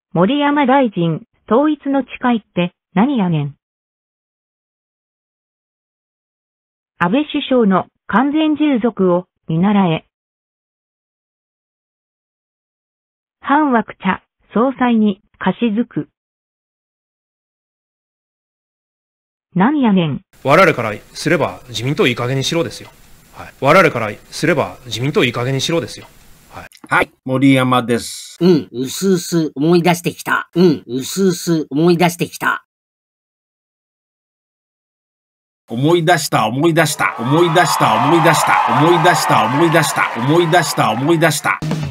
森山大臣、統一の誓いって何やねん。安倍首相の完全従属を見習え。反枠茶、総裁に貸し付く。何やねん。 我々からすれば自民党いい加減にしろですよ。はい。我々からすれば自民党いい加減にしろですよ。はい。 はい、森山です。 うすうす思い出してきた。うすうす思い出してきた。 思い出した、思い出した、思い出した、思い出した、思い出した、思い出した、思い出した、思い出した。